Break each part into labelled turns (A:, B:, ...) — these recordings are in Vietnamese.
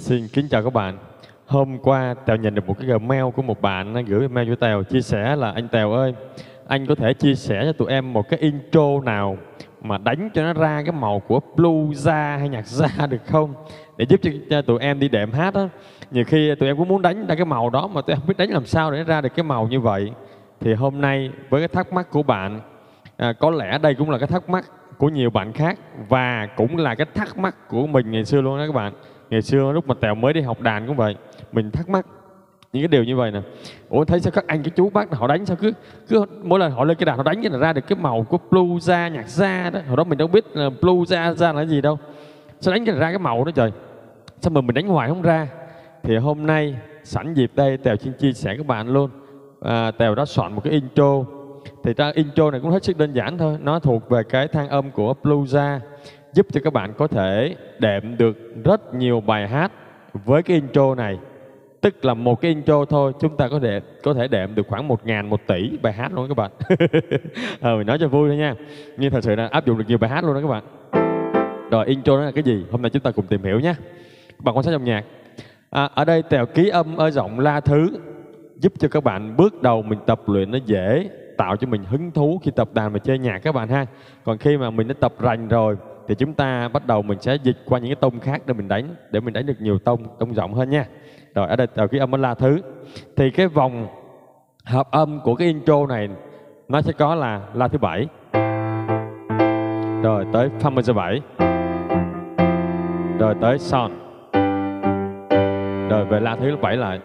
A: Xin kính chào các bạn. Hôm qua Tèo nhận được một cái email của một bạn gửi email cho Tèo chia sẻ là: anh Tèo ơi, anh có thể chia sẻ cho tụi em một cái intro nào mà đánh cho nó ra cái màu của blues jazz hay nhạc jazz được không? Để giúp cho tụi em đi đệm hát á. Nhiều khi tụi em cũng muốn đánh ra cái màu đó mà tụi em không biết đánh làm sao để nó ra được cái màu như vậy. Thì hôm nay với cái thắc mắc của bạn, có lẽ đây cũng là cái thắc mắc của nhiều bạn khác và cũng là cái thắc mắc của mình ngày xưa luôn đó các bạn. Ngày xưa lúc mà Tèo mới đi học đàn cũng vậy, mình thắc mắc những cái điều như vậy nè. Ủa thấy sao các anh cái chú bác họ đánh sao cứ mỗi lần họ lên cái đàn họ đánh cái là ra được cái màu của blues jazz, nhạc jazz đó. Hồi đó mình đâu biết là blues jazz là gì đâu, sao đánh cái là ra cái màu đó trời, sao mà mình đánh hoài không ra. Thì hôm nay sẵn dịp đây Tèo xin chia sẻ các bạn luôn. Tèo đã soạn một cái intro. Thì ra intro này cũng hết sức đơn giản thôi, nó thuộc về cái thang âm của blues jazz, giúp cho các bạn có thể đệm được rất nhiều bài hát với cái intro này. Tức là một cái intro thôi chúng ta có thể đệm được khoảng 1.000, 1 tỷ bài hát luôn các bạn. Mình nói cho vui thôi nha, nhưng thật sự là áp dụng được nhiều bài hát luôn đó các bạn. Rồi intro đó là cái gì? Hôm nay chúng ta cùng tìm hiểu nhé. Các bạn quan sát dòng nhạc. Ở đây Tèo ký âm ở giọng La Thứ, giúp cho các bạn bước đầu mình tập luyện nó dễ, tạo cho mình hứng thú khi tập đàn và chơi nhạc các bạn ha. Còn khi mà mình đã tập rành rồi thì chúng ta bắt đầu mình sẽ dịch qua những cái tông khác để mình đánh được nhiều tông rộng hơn nha. Rồi ở đây Tèo ký âm ở La Thứ. Thì cái vòng hợp âm của cái intro này nó sẽ có là La thứ 7, rồi tới Fa major 7, rồi tới Son, rồi về La thứ 7 lại.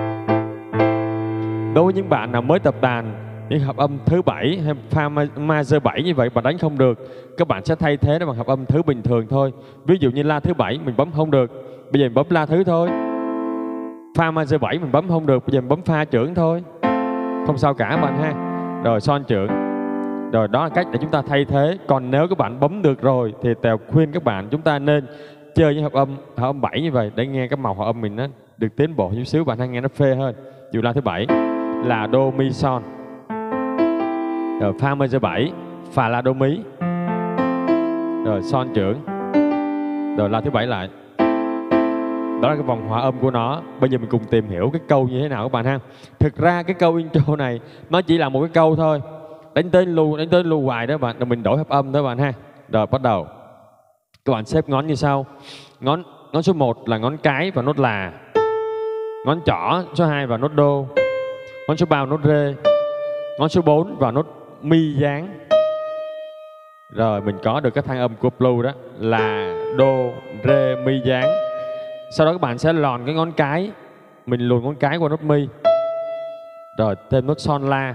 A: Đối với những bạn nào mới tập đàn, những hợp âm thứ 7 hay Fa major 7 như vậy bạn đánh không được, các bạn sẽ thay thế nó bằng hợp âm thứ bình thường thôi. Ví dụ như La thứ 7 mình bấm không được, bây giờ mình bấm La thứ thôi. Fa major 7 mình bấm không được, bây giờ mình bấm Fa trưởng thôi, không sao cả bạn ha. Rồi Son trưởng. Rồi đó là cách để chúng ta thay thế. Còn nếu các bạn bấm được rồi thì Tèo khuyên các bạn chúng ta nên chơi những hợp âm 7 như vậy để nghe cái màu hợp âm mình nó được tiến bộ chút xíu, bạn hay nghe nó phê hơn. Dù La thứ 7 là Do Mi Son, rồi Fa major 7 Fa La Do Mi, rồi Son trưởng, rồi La thứ 7 lại. Đó là cái vòng hòa âm của nó. Bây giờ mình cùng tìm hiểu cái câu như thế nào các bạn ha. Thực ra cái câu intro này nó chỉ là một cái câu thôi, đánh tới lưu hoài đó bạn, rồi mình đổi hợp âm đó bạn ha. Rồi bắt đầu các bạn xếp ngón như sau. Ngón số 1 là ngón cái và nốt là, ngón trỏ số 2 và nốt đô, ngón số 3 nốt rê, ngón số 4 vào nốt mi dáng. Rồi mình có được cái thang âm của blues đó là đô, rê, mi dáng. Sau đó các bạn sẽ lòn cái ngón cái, mình luồn ngón cái qua nốt mi, rồi thêm nốt son la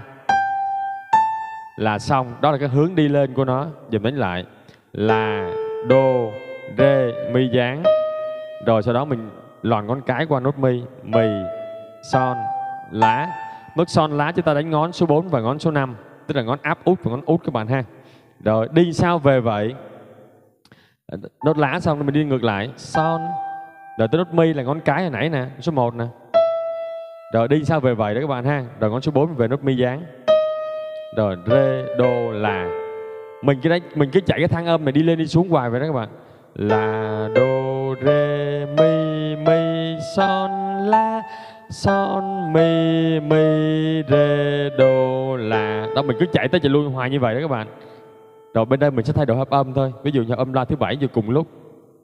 A: là xong. Đó là cái hướng đi lên của nó. Giờ đánh lại là đô, rê, mi dáng. Rồi sau đó mình lòn ngón cái qua nốt mi, son, lá. Nốt son lá chúng ta đánh ngón số 4 và ngón số 5, tức là ngón áp út và ngón út các bạn ha. Rồi đi sao về vậy? Nốt lá xong rồi mình đi ngược lại, son. Rồi tới nốt mi là ngón cái hồi nãy nè, số 1 nè. Rồi đi sao về vậy đó các bạn ha. Rồi ngón số 4 về nốt mi dáng. Rồi rê, đô, là. Mình cứ chạy cái thang âm này đi lên đi xuống hoài vậy đó các bạn. Là, đô, rê, mi, son, la, son, mi, rê, đô, la. Đó mình cứ chạy tới chạy lui hoài như vậy đó các bạn. Rồi bên đây mình sẽ thay đổi hợp âm thôi. Ví dụ như âm La thứ 7 vừa cùng lúc.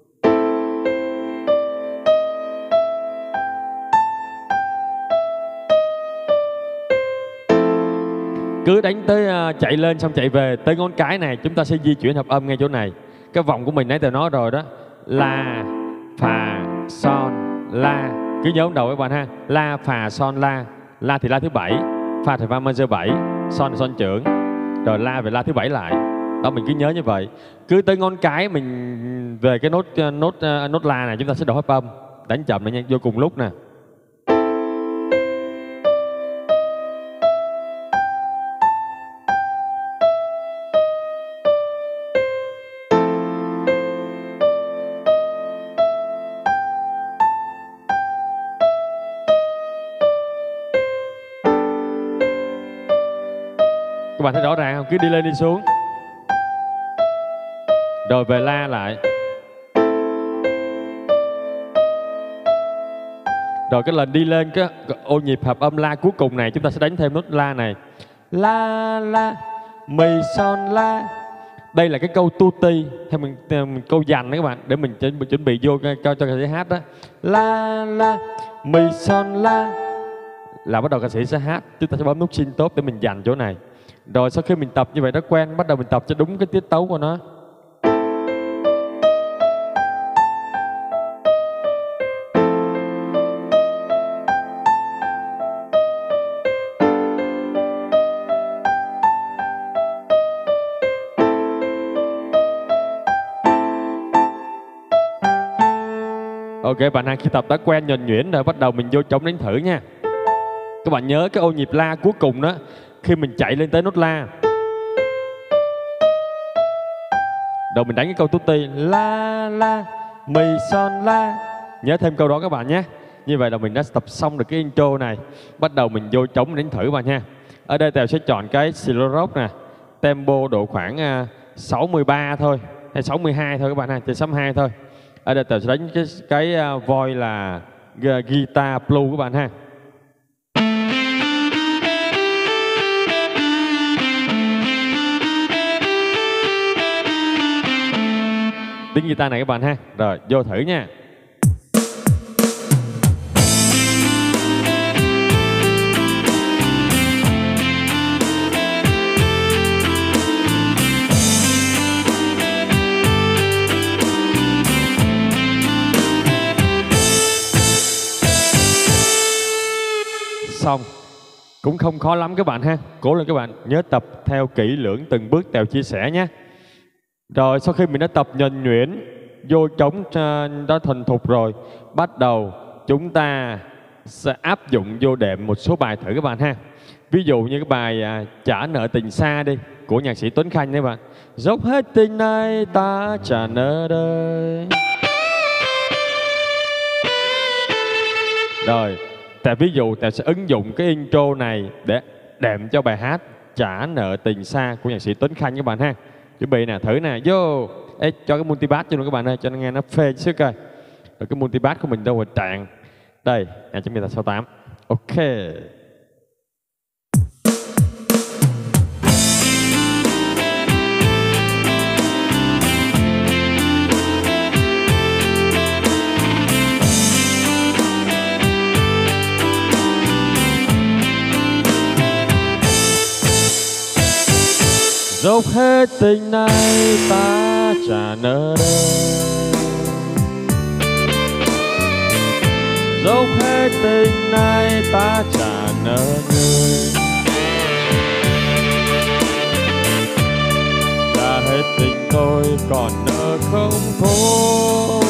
A: Cứ đánh tới chạy lên xong chạy về tới ngón cái này, chúng ta sẽ di chuyển hợp âm ngay chỗ này. Cái vòng của mình nãy Tèo nói rồi đó, la, phà, son, la. Cứ nhớ đầu các bạn ha. La, phà, son, la. La thì La thứ 7, phà thì Fa major 7, son thì son trưởng, rồi la về La thứ 7 lại. Đó mình cứ nhớ như vậy. Cứ tới ngón cái mình về cái nốt la này chúng ta sẽ đổi hợp âm, đánh chậm này nha, vô cùng lúc nè. Các bạn thấy rõ ràng không? Cứ đi lên đi xuống. Rồi về la lại. Rồi cái lần đi lên cái ô nhịp hợp âm la cuối cùng này chúng ta sẽ đánh thêm nốt la này. La la mi son la. Đây là cái câu tutti theo mình câu dành đó các bạn, để mình chuẩn bị vô cho ca sĩ hát đó. La la mi son la là bắt đầu ca sĩ sẽ hát, chúng ta sẽ bấm nút xin tốt để mình dành chỗ này. Rồi sau khi mình tập như vậy nó quen, bắt đầu mình tập cho đúng cái tiết tấu của nó. Ok, bạn khi tập đã quen nhuần nhuyễn rồi, bắt đầu mình vô trống đánh thử nha. Các bạn nhớ cái ô nhịp la cuối cùng đó, khi mình chạy lên tới nốt la, rồi mình đánh cái câu tutti la la mi son la. Nhớ thêm câu đó các bạn nhé. Như vậy là mình đã tập xong được cái intro này. Bắt đầu mình vô trống đánh thử bạn nha. Ở đây Tèo sẽ chọn cái slow rock nè, tempo độ khoảng 63 thôi hay 62 thôi các bạn ha, trên 62 thôi. Ở đây Tèo sẽ đánh cái voice là guitar blue các bạn ha. Tiếng guitar này các bạn ha. Rồi vô thử nha. Xong. Cũng không khó lắm các bạn ha. Cố lên các bạn, nhớ tập theo kỹ lưỡng từng bước Tèo chia sẻ nhé. Rồi sau khi mình đã tập nhuần nhuyễn, vô trống đó thuần thục rồi, bắt đầu chúng ta sẽ áp dụng vô đệm một số bài thử các bạn ha. Ví dụ như cái bài Trả nợ tình xa đi, của nhạc sĩ Tuấn Khanh đấy bạn. Dốc hết tình này ta trả nợ đời. Rồi, tại ví dụ Tèo sẽ ứng dụng cái intro này để đệm cho bài hát Trả nợ tình xa của nhạc sĩ Tuấn Khanh các bạn ha. Chuẩn bị nè, thử nè, vô. Ê, cho cái multibass cho nó các bạn ơi, cho nó nghe nó phê chút coi. Rồi cái multibass của mình đâu rồi tràn. Đây, 2.68. Ok. Dốc hết tình này ta trả nợ đời. Dốc hết tình này ta trả nợ người. Trả hết tình tôi còn nợ không thôi.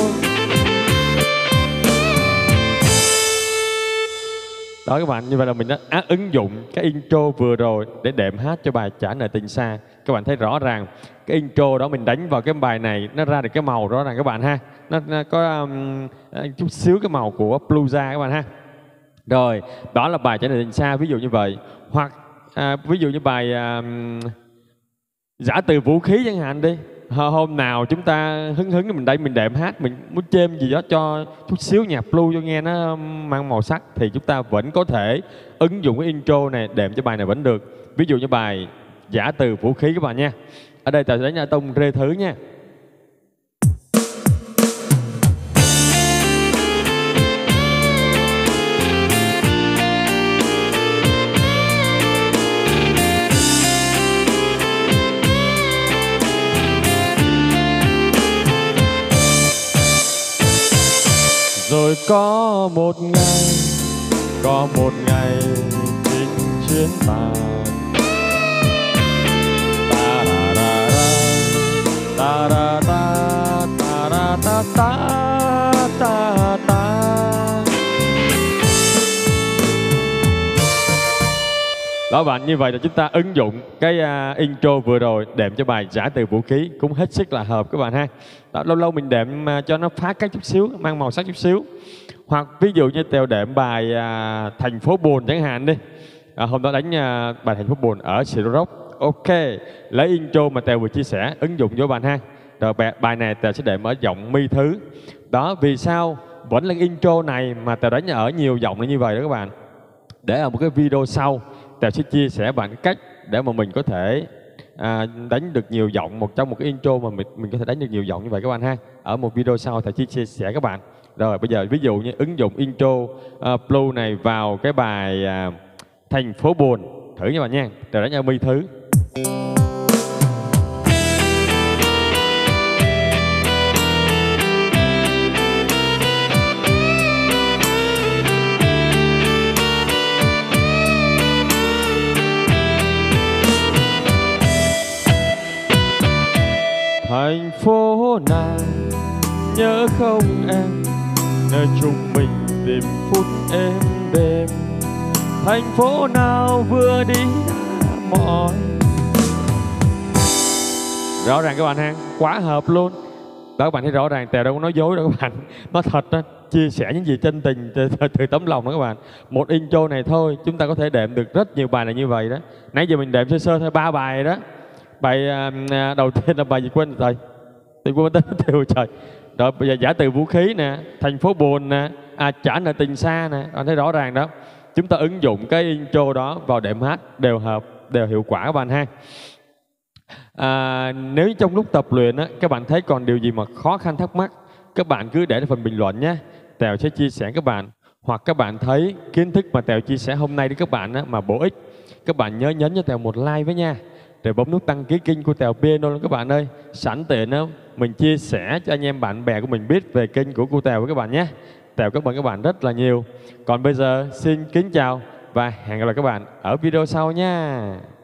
A: Đó các bạn, như vậy là mình đã ứng dụng cái intro vừa rồi để đệm hát cho bài Trả nợ tình xa. Các bạn thấy rõ ràng cái intro đó mình đánh vào cái bài này nó ra được cái màu rõ ràng các bạn ha. Nó có chút xíu cái màu của bluesa các bạn ha. Rồi, đó là bài Trả nợ tình xa, ví dụ như vậy. Hoặc ví dụ như bài Giã từ vũ khí chẳng hạn đi. Hôm nào chúng ta hứng mình đây mình đệm hát, mình muốn chêm gì đó cho chút xíu nhạc blues cho nghe nó mang màu sắc, thì chúng ta vẫn có thể ứng dụng cái intro này đệm cho bài này vẫn được. Ví dụ như bài Giã từ vũ khí các bạn nha. Ở đây Tèo sẽ đánh tông rê thứ nha. Rồi có một ngày chinh chiến tàn. Ta ra ra ta ra ta ta ra ta ta ta ta. Đó bạn, như vậy là chúng ta ứng dụng cái intro vừa rồi đệm cho bài Giã từ vũ khí cũng hết sức là hợp các bạn ha. Đó, lâu lâu mình đệm cho nó phá cách chút xíu, mang màu sắc chút xíu. Hoặc ví dụ như Tèo đệm bài Thành phố buồn chẳng hạn đi. Hôm đó đánh bài Thành phố buồn ở slow rock. Ok, lấy intro mà Tèo vừa chia sẻ ứng dụng vô bạn ha. Rồi bài này Tèo sẽ đệm ở giọng mi thứ. Đó, vì sao? vẫn là intro này mà Tèo đánh ở nhiều giọng như vậy đó các bạn. Để ở một cái video sau Tèo sẽ chia sẻ bạn cách để mà mình có thể đánh được nhiều giọng trong một cái intro mà mình có thể đánh được nhiều giọng như vậy các bạn ha. Ở một video sau Tèo chia sẻ các bạn. Rồi bây giờ ví dụ như ứng dụng intro Blue này vào cái bài Thành Phố Buồn, thử nha bạn nha. Tèo đánh ở mi thứ. Thành phố nào nhớ không em, nơi chúng mình tìm phút êm đêm. Thành phố nào vừa đi đã mỏi. Rõ ràng các bạn ha, quá hợp luôn. Đó các bạn thấy rõ ràng, Tèo đâu có nói dối đâu các bạn. Nó thật đó, chia sẻ những gì chân tình từ tấm lòng đó các bạn. Một intro này thôi, chúng ta có thể đệm được rất nhiều bài là như vậy đó. Nãy giờ mình đệm sơ sơ thôi 3 bài đó. Bài đầu tiên là bài gì quên rồi. Tôi quên tên tiêu trời. Rồi bây giờ Giả Từ Vũ Khí nè, Thành Phố Buồn nè, Trả Nợ Tình Xa nè. Bạn thấy rõ ràng đó. Chúng ta ứng dụng cái intro đó vào đệm hát đều hợp, đều hiệu quả các bạn ha. Nếu trong lúc tập luyện á, các bạn thấy còn điều gì mà khó khăn thắc mắc, các bạn cứ đểในphần bình luận nhé. Tèo sẽ chia sẻ các bạn. Hoặc các bạn thấy kiến thức mà Tèo chia sẻ hôm nay đến các bạn á, mà bổ ích, các bạn nhớ nhấn cho Tèo một like với nha. Rồi bấm nút đăng ký kênh của Tèo Piano luôn các bạn ơi. Sẵn tiện đó, mình chia sẻ cho anh em bạn bè của mình biết về kênh của cô Tèo với các bạn nhé. Tèo cảm ơn các bạn rất là nhiều. Còn bây giờ xin kính chào và hẹn gặp lại các bạn ở video sau nha.